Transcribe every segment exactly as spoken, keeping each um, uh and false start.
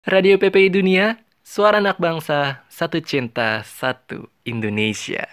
Radio P P I Dunia, suara anak bangsa, satu cinta, satu Indonesia.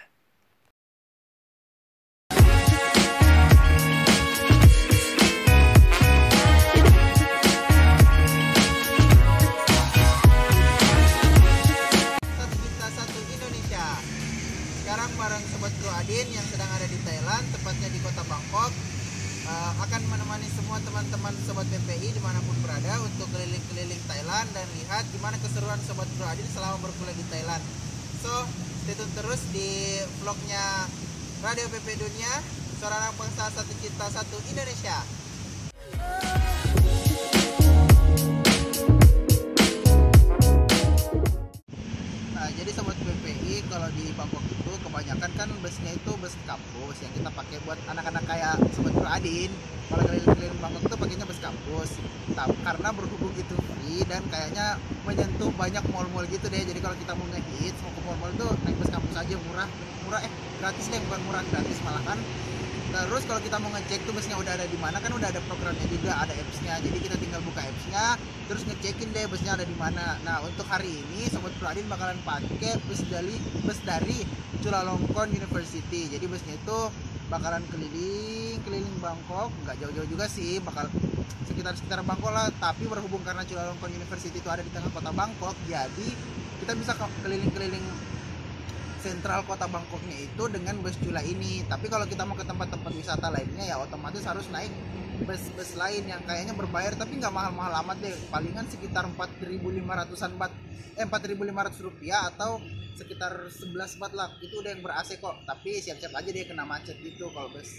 Satu Cinta Satu Indonesia. Sekarang bareng Sobat Bro Adin yang sedang ada di Thailand, tepatnya di kota Bangkok, uh, akan menemani semua teman-teman Sobat P P I dimanapun berada untuk keliling-keliling Thailand dan lihat gimana keseruan Sobat Bro Adin selama berkuliah di Thailand. So, stay tune terus di vlognya Radio P P I Dunia, suara anak bangsa, satu cinta, satu Indonesia. Nah, jadi Sobat P P I, kalau di Bangkok itu kebanyakan kan busnya itu bus kampus yang kita pakai buat anak-anak kayak Sobat Bro Adin. Kalau keliling-keliling Bangkok itu pakainya bus kampus. Nah, karena berhubung itu free dan kayaknya menyentuh banyak mall-mall gitu deh. Jadi kalau kita mau ngehits, mau ke mall-mall itu naik bus kampus aja, murah, murah eh gratis deh, bukan murah, gratis malahan. Terus kalau kita mau ngecek tuh busnya udah ada di mana, kan udah ada programnya juga, ada apps-nya. Jadi kita tinggal buka apps-nya, terus ngecekin deh busnya ada di mana. Nah, untuk hari ini Sobat Bro Adin bakalan pakai bus dari bus dari Chulalongkorn University. Jadi busnya itu bakalan keliling keliling Bangkok, nggak jauh-jauh juga sih, bakal sekitar-sekitar Bangkok lah. Tapi berhubung karena Chulalongkorn University itu ada di tengah kota Bangkok, jadi kita bisa keliling-keliling sentral kota Bangkoknya itu dengan bus Chula ini. Tapi kalau kita mau ke tempat-tempat wisata lainnya ya otomatis harus naik bus-bus lain yang kayaknya berbayar, tapi nggak mahal-mahal amat deh, palingan sekitar empat ribu lima ratusan baht, eh empat ribu lima ratus rupiah atau sekitar sebelas baht lah. Itu udah yang ber-A C kok, tapi siap-siap aja dia kena macet gitu kalau bus.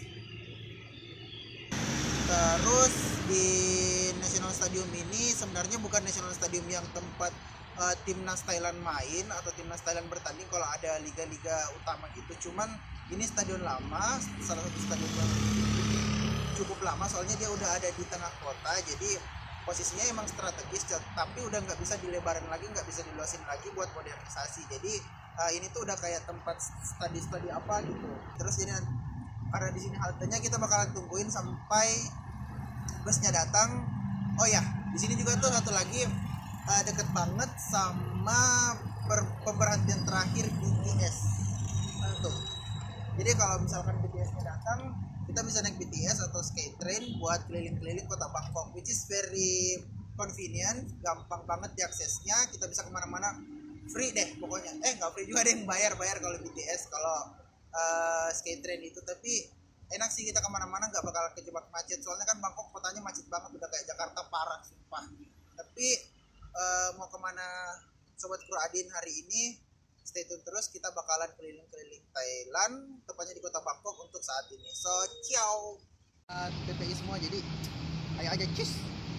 Terus di National Stadium ini sebenarnya bukan National Stadium yang tempat uh, timnas Thailand main atau timnas Thailand bertanding kalau ada liga-liga utama gitu. Cuman ini stadion lama, salah satu stadion yang cukup lama, soalnya dia udah ada di tengah kota. Jadi posisinya emang strategis, tapi udah nggak bisa dilebarin lagi, nggak bisa diluasin lagi buat modernisasi. Jadi uh, ini tuh udah kayak tempat studi-studi apa gitu. Terus jadi karena di sini haltenya kita bakalan tungguin sampai busnya datang. Oh ya, di sini juga tuh satu lagi uh, deket banget sama pemberhentian terakhir B T S. Nah, tuh. Jadi kalau misalkan B T S-nya datang, kita bisa naik B T S atau skate train buat keliling-keliling kota Bangkok, which is very convenient, gampang banget diaksesnya. Kita bisa kemana-mana free deh pokoknya. Eh nggak free juga, ada yang bayar-bayar kalau B T S, kalau uh, skate train itu. Tapi enak sih, kita kemana-mana nggak bakal kejebak macet, soalnya kan Bangkok kotanya macet banget, udah kayak Jakarta parah sumpah. Tapi uh, mau kemana Sobat Bro Adin hari ini, stay tune terus, kita bakalan keliling-keliling Thailand, tepatnya di kota Bangkok untuk saat ini. So ciao uh, P P I semua, jadi ayo aja cus.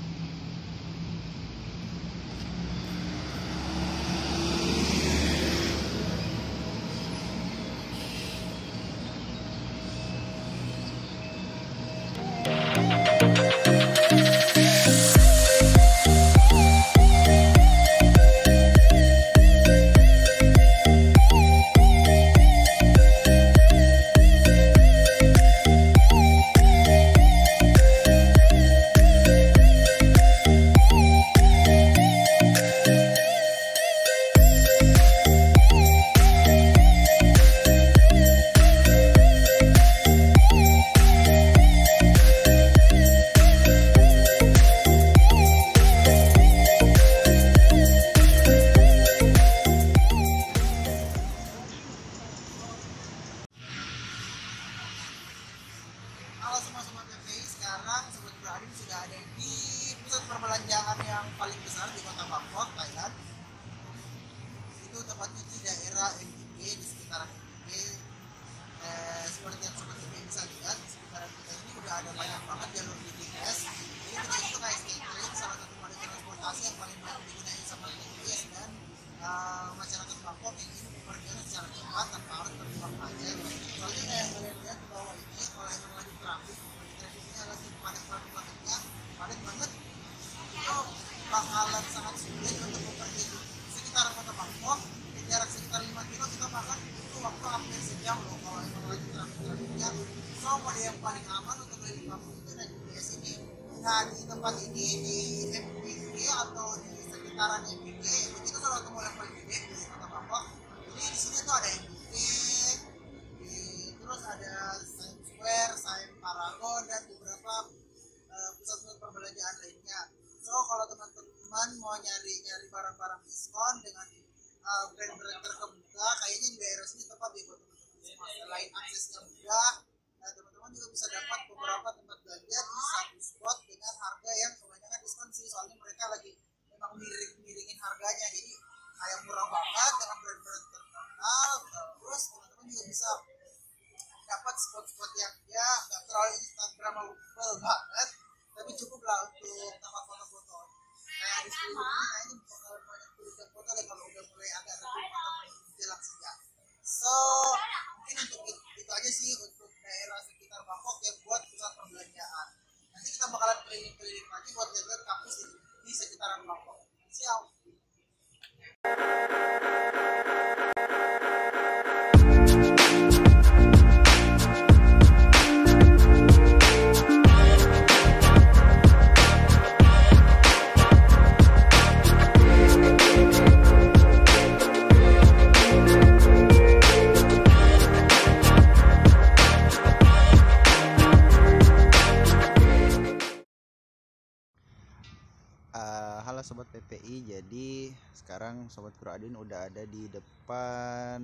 Halo semua Sobat P P I, sekarang Sobat Bro Adin sudah ada di pusat perbelanjaan yang paling besar di kota Bangkok, Thailand. Itu tepatnya di daerah M G P, di sekitaran M G P. Eh, seperti yang Sobat P P I bisa lihat, di sekitaran kita ini udah ada banyak banget jalur B T S. Jadi kita itu kayak skate train, salah satu moda transportasi yang paling banyak digunakan sama B T S dan uh, masyarakat Bangkok yang ingin bepergian secara cepat tanpa harus terjebak macet. Soalnya kayak yang kalian lihat di bawah ini, kalau emang lagi trafik, trafiknya lagi padat banget-bangetnya, padat banget, itu bakalan sangat sulit untuk bepergian di sekitar kota Bangkok. Di jarak sekitar lima kilo kita bahkan itu waktu hampir sejam loh kalau emang lagi trafik-trafiknya. So mode yang paling aman untuk keliling Bangkok itu naik B T S ini. Nah di tempat ini, di M B K atau di sekitar sekitaran M B K. Begitu kalau ketemu level M B K di Kota Bangkok, ini di sini tuh ada M B K, di, terus ada Siam Square, Siam Paragon, dan beberapa uh, pusat-pusat perbelanjaan lainnya. So kalau teman-teman mau nyari-nyari barang-barang diskon dengan uh, brand-brand terkemuka, kayaknya di daerah sini tepat ya buat teman-teman semua. Selain aksesnya mudah, nah teman-teman juga bisa dapat beberapa tempat belanja di satu spot dengan harga yang kebanyakan diskon sih, soalnya mereka lagi memang miring-miringin harganya, jadi kayak murah banget dengan brand-brand terkenal. Terus teman-teman juga bisa dapat spot-spot yang ya nggak terlalu instagramable banget, tapi cukup lah untuk tempat foto-foto. Kayak di seluruh ini kayaknya bakalan banyak tulisan foto deh kalau udah mulai agak lebih atau jelang senja. So mungkin untuk itu, itu aja sih untuk daerah sekitar Bangkok yang buat pusat perbelanjaan. Nanti kita bakalan keliling-keliling lagi buat lihat kampus di, di sekitaran Bangkok. Siap. Uh, halo Sobat P P I, jadi sekarang Sobat Kuradin udah ada di depan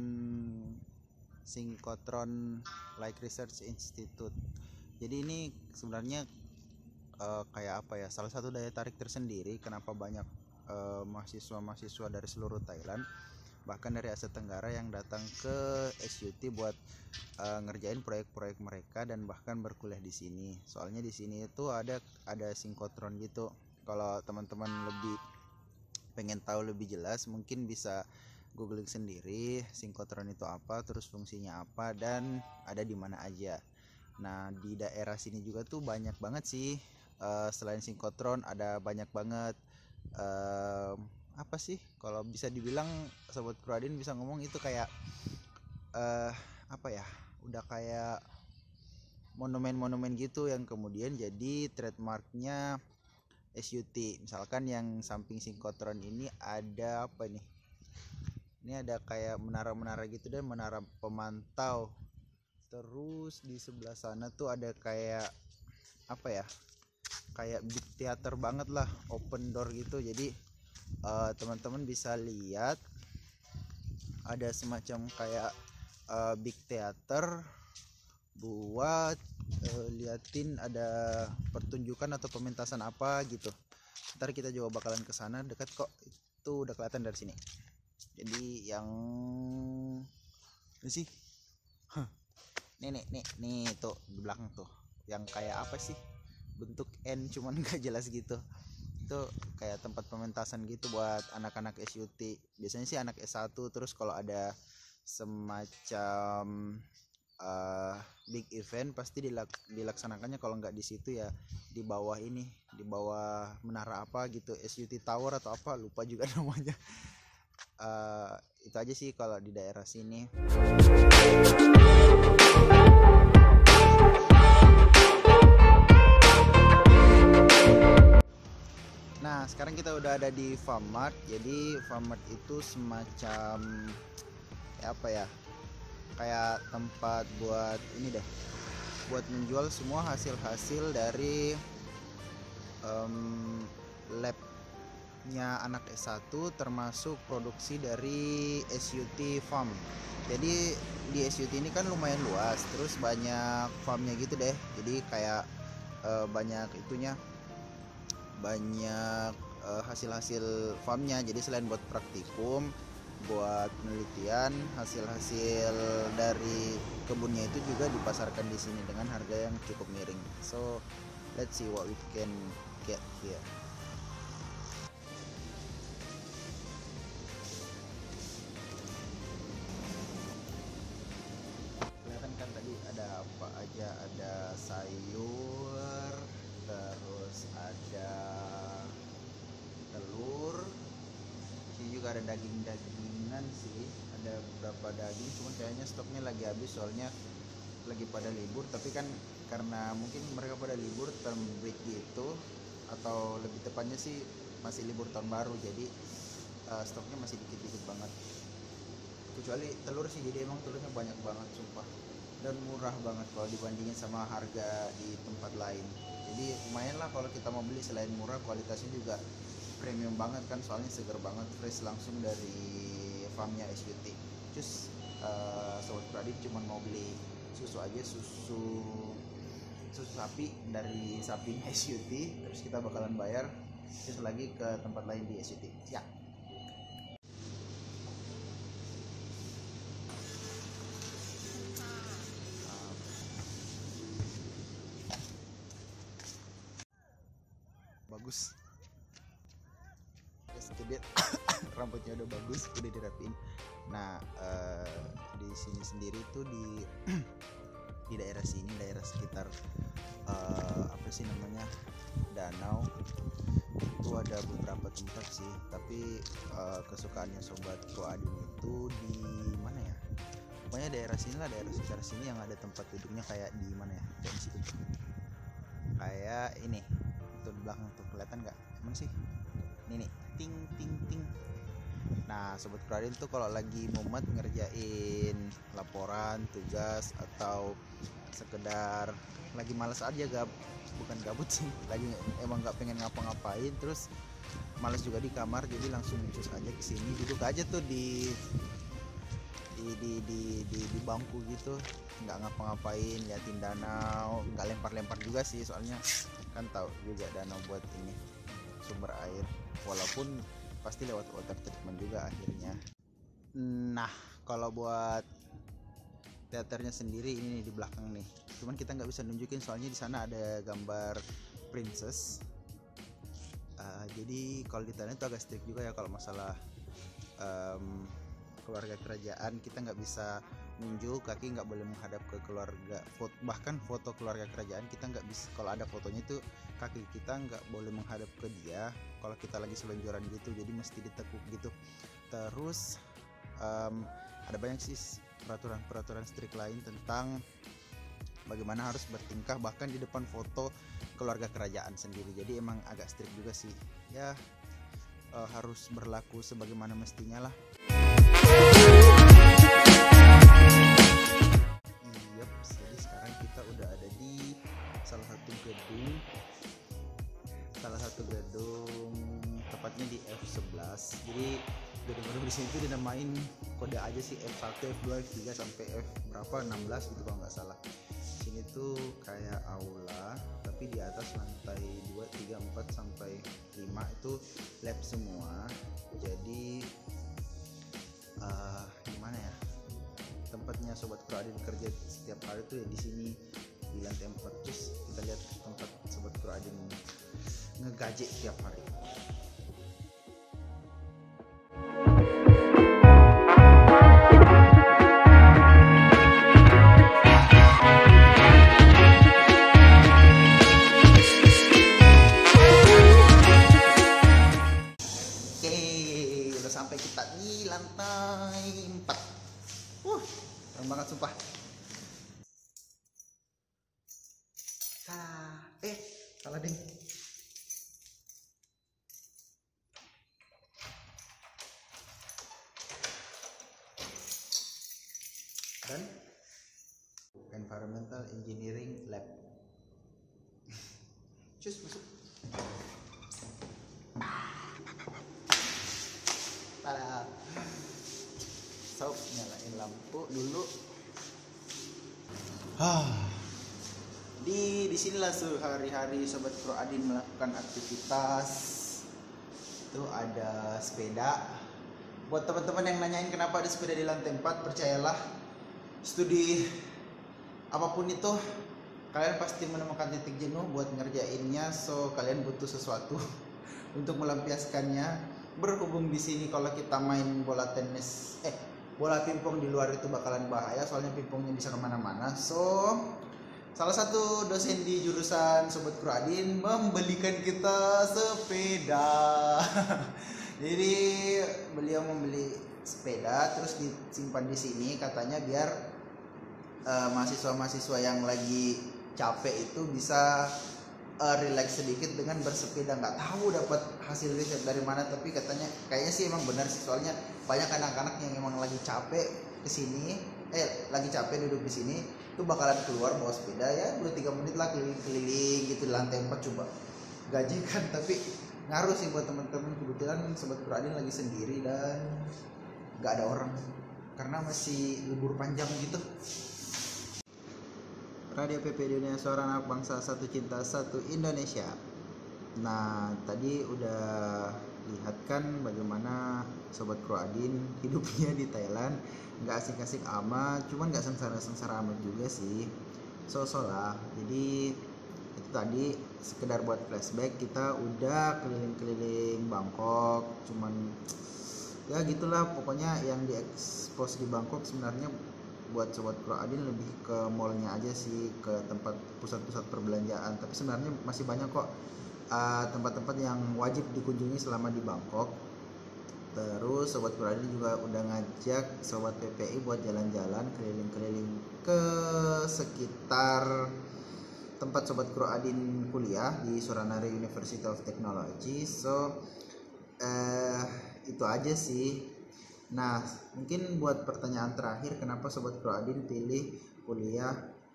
Synchrotron Light Research Institute. Jadi ini sebenarnya uh, kayak apa ya, salah satu daya tarik tersendiri kenapa banyak uh, mahasiswa-mahasiswa dari seluruh Thailand, bahkan dari Asia Tenggara yang datang ke S U T buat uh, ngerjain proyek-proyek mereka dan bahkan berkuliah di sini. Soalnya di sini itu ada ada synchrotron gitu. Kalau teman-teman lebih pengen tahu lebih jelas, mungkin bisa googling sendiri synchrotron itu apa, terus fungsinya apa, dan ada di mana aja. Nah di daerah sini juga tuh banyak banget sih, uh, selain synchrotron ada banyak banget uh, apa sih, kalau bisa dibilang Sobat Kuradin bisa ngomong itu kayak uh, apa ya, udah kayak monumen-monumen gitu yang kemudian jadi trademarknya S U T. Misalkan yang samping synchrotron ini ada apa nih, ini ada kayak menara-menara gitu dan menara pemantau. Terus di sebelah sana tuh ada kayak apa ya, kayak big theater banget lah, open door gitu. Jadi uh, teman-teman bisa lihat ada semacam kayak uh, big theater buat uh, liatin ada pertunjukan atau pementasan apa gitu. Ntar kita juga bakalan ke sana, dekat kok, itu udah kelihatan dari sini. Jadi yang ini sih, huh. nih nih nih nih tuh di belakang tuh, yang kayak apa sih, bentuk N cuman nggak jelas gitu. Itu kayak tempat pementasan gitu buat anak-anak S U T. Biasanya sih anak S satu, terus kalau ada semacam uh, big event pasti dilak dilaksanakannya kalau nggak di situ ya di bawah ini, di bawah menara apa gitu, S U T Tower atau apa, lupa juga namanya. Uh, itu aja sih kalau di daerah sini. Nah sekarang kita udah ada di Famart. Jadi Famart itu semacam ya apa ya, kayak tempat buat ini deh, buat menjual semua hasil-hasil dari um, labnya anak S satu, termasuk produksi dari S U T Farm. Jadi di S U T ini kan lumayan luas, terus banyak farmnya gitu deh. Jadi kayak uh, banyak itunya, banyak uh, hasil-hasil farmnya. Jadi selain buat praktikum, buat penelitian, hasil-hasil dari kebunnya itu juga dipasarkan di sini dengan harga yang cukup miring. So let's see what we can get here. Kelihatan kan tadi ada apa aja, ada sayur, terus ada telur, ini juga ada daging-dagingan sih, ada beberapa daging, cuman kayaknya stoknya lagi habis soalnya lagi pada libur. Tapi kan karena mungkin mereka pada libur term break gitu, atau lebih tepatnya sih masih libur tahun baru, jadi uh, stoknya masih dikit-dikit banget. Kecuali telur sih, jadi emang telurnya banyak banget sumpah, dan murah banget kalau dibandingin sama harga di tempat lain. Jadi lumayan lah kalau kita mau beli, selain murah kualitasnya juga premium banget kan, soalnya seger banget, fresh langsung dari farmnya S U T. Terus uh, sobat Pradip cuma mau beli susu aja, susu susu sapi dari sapi S U T, terus kita bakalan bayar terus lagi ke tempat lain di S U T. Siap. Bagus. Jadi rambutnya udah bagus, udah dirapiin. Nah, uh, di sini sendiri tuh di di daerah sini, daerah sekitar uh, apa sih namanya, danau, itu ada beberapa tempat sih. Tapi uh, kesukaannya sobat Pro Adin itu di mana ya? Pokoknya daerah sini lah, daerah sekitar sini yang ada tempat duduknya kayak di mana ya? Kayak di situ. Kayak ini. Tuh di belakang tuh kelihatan nggak? Mana sih? Ini nih, ting ting ting. Nah, sobat Pro Adin tuh kalau lagi mumet ngerjain laporan, tugas, atau sekedar lagi malas aja, gab bukan gabut sih, lagi emang nggak pengen ngapa-ngapain, terus malas juga di kamar, jadi langsung cus aja ke sini, duduk aja tuh di di di di di, di bangku gitu, nggak ngapa-ngapain, liatin danau, nggak lempar-lempar juga sih, soalnya kan tahu juga danau buat ini sumber air, walaupun pasti lewat water treatment juga akhirnya. Nah, kalau buat teaternya sendiri ini nih di belakang nih, cuman kita nggak bisa nunjukin soalnya di sana ada gambar princess. Uh, jadi kalau di Thailand itu agak strict juga ya kalau masalah um, keluarga kerajaan, kita nggak bisa nunjuk, kaki nggak boleh menghadap ke keluarga, foto, bahkan foto keluarga kerajaan kita nggak bisa, kalau ada fotonya itu kaki kita nggak boleh menghadap ke dia kalau kita lagi selonjoran gitu, jadi mesti ditekuk gitu. Terus um, ada banyak sih peraturan-peraturan strict lain tentang bagaimana harus bertingkah bahkan di depan foto keluarga kerajaan sendiri, jadi emang agak strict juga sih ya, uh, harus berlaku sebagaimana mestinya lah. Yep, jadi sekarang kita udah ada di salah satu gedung salah satu gedung tepatnya di F sebelas. Jadi gedung-gedung di sini tuh dinamain kode aja sih, F satu, F dua, F tiga sampai F berapa, enam belas gitu kalau nggak salah. Sini tuh kayak aula, tapi di atas lantai dua, tiga, empat sampai lima itu lab semua. Jadi uh, gimana ya? Tempatnya sobat Pro Adin kerja setiap hari tuh ya di sini di lantai empat. Terus kita lihat tempat sobat Pro Adin ngegaji tiap hari. Oke, udah sampai kita di lantai empat. Uh, keren banget sumpah. Salah, eh, salah ding. Dan Environmental Engineering Lab. Cus masuk. Tada. So, nyalain lampu dulu. Ah. Di di sinilah sehari-hari sobat Pro Adin melakukan aktivitas. Itu ada sepeda. Buat teman-teman yang nanyain kenapa ada sepeda di lantai empat, percayalah, studi apapun itu kalian pasti menemukan titik jenuh buat ngerjainnya, so kalian butuh sesuatu untuk melampiaskannya. Berhubung di sini kalau kita main bola tenis eh bola pingpong di luar itu bakalan bahaya, soalnya pingpongnya bisa kemana-mana. So salah satu dosen di jurusan sobat Pro Adin membelikan kita sepeda. Jadi beliau membeli sepeda terus disimpan di sini, katanya biar Uh, mahasiswa-mahasiswa yang lagi capek itu bisa uh, relax sedikit dengan bersepeda. Nggak tahu dapat hasil riset dari mana, tapi katanya kayaknya sih emang benar sih, soalnya banyak anak-anak yang emang lagi capek kesini, eh lagi capek duduk di sini itu bakalan keluar bawa sepeda ya dua tiga menit lah keliling-keliling gitu di lantai empat, coba gajikan. Tapi ngaruh sih buat teman-teman, kebetulan sobat Kuradin lagi sendiri dan nggak ada orang karena masih libur panjang gitu. Radio P P Dunia, Suara Anak Bangsa, Satu Cinta Satu Indonesia. Nah, tadi udah lihat kan bagaimana sobat Kuradin hidupnya di Thailand. Nggak asik-asik amat, cuman nggak sengsara-sengsara amat juga sih, so-so lah. Jadi itu tadi sekedar buat flashback, kita udah keliling-keliling Bangkok, cuman ya gitulah pokoknya. Yang diekspos di Bangkok sebenarnya buat sobat Kuradin lebih ke mallnya aja sih, ke tempat pusat-pusat perbelanjaan, tapi sebenarnya masih banyak kok uh, tempat-tempat yang wajib dikunjungi selama di Bangkok. Terus sobat Kuradin juga udah ngajak sobat P P I buat jalan-jalan keliling-keliling ke sekitar tempat sobat Kuradin kuliah di Suranare University of Technology. So eh, itu aja sih. Nah, mungkin buat pertanyaan terakhir, kenapa sobat Kuradin pilih kuliah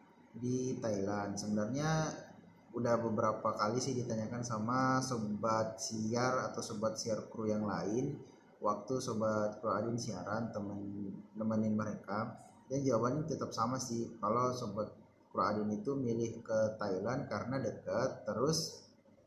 di Thailand? Sebenarnya udah beberapa kali sih ditanyakan sama sobat siar atau sobat siar kru yang lain waktu sobat Kuradin siaran temen nemenin mereka, dan jawabannya tetap sama sih, kalau sobat Kuradin itu milih ke Thailand karena dekat, terus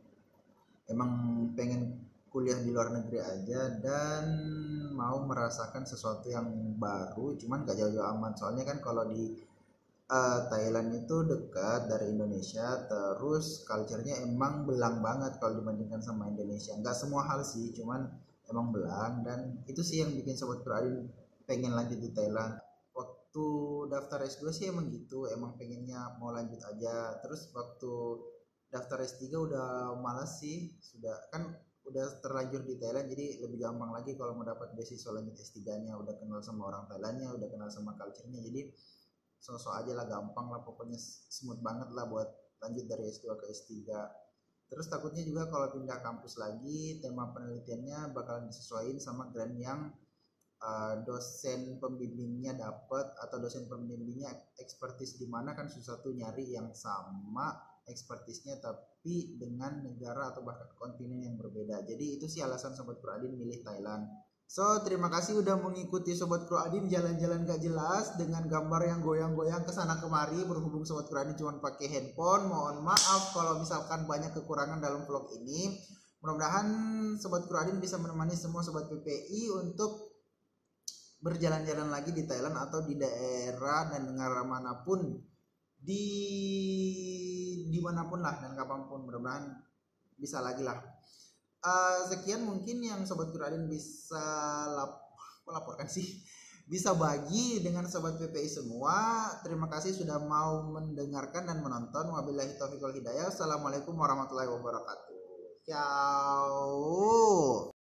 emang pengen kuliah di luar negeri aja dan mau merasakan sesuatu yang baru, cuman gak jauh-jauh amat. Soalnya kan kalau di uh, Thailand itu dekat dari Indonesia, terus culture-nya emang belang banget kalau dibandingkan sama Indonesia. Nggak semua hal sih, cuman emang belang, dan itu sih yang bikin sobat Kuradin pengen lanjut di Thailand. Waktu daftar S dua sih emang gitu, emang pengennya mau lanjut aja. Terus waktu daftar S tiga udah malas sih, sudah kan udah terlanjur di Thailand, jadi lebih gampang lagi kalau mau dapat beasiswa lanjut S tiga nya, udah kenal sama orang Thailandnya, udah kenal sama culture-nya, jadi sosok aja lah, gampang lah pokoknya, smooth banget lah buat lanjut dari S dua ke S tiga. Terus takutnya juga kalau pindah kampus lagi, tema penelitiannya bakalan disesuaikan sama grant yang uh, dosen pembimbingnya dapat, atau dosen pembimbingnya expertise di mana, kan susah tuh nyari yang sama expertise-nya tapi dengan negara atau bahkan kontinen yang berbeda. Jadi itu sih alasan sobat Kuradin milih Thailand. So, terima kasih udah mengikuti sobat Kuradin jalan-jalan gak jelas dengan gambar yang goyang-goyang kesana kemari, berhubung sobat Kuradin cuma pakai handphone. Mohon maaf kalau misalkan banyak kekurangan dalam vlog ini. Mudah-mudahan sobat Kuradin bisa menemani semua sobat P P I untuk berjalan-jalan lagi di Thailand atau di daerah dan negara manapun, di dimanapun lah dan kapanpun, mudah-mudahan bisa lagi lah. Uh, sekian mungkin yang sobat Kuradin bisa lap laporkan sih, bisa bagi dengan sobat P P I semua. Terima kasih sudah mau mendengarkan dan menonton. Wabillahi taufiq wal hidayah. Assalamualaikum warahmatullahi wabarakatuh. Ciao.